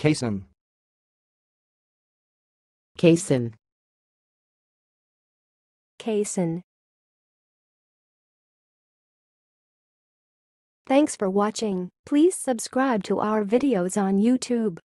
cason, cason, cason. Thanks for watching. Please subscribe to our videos on YouTube.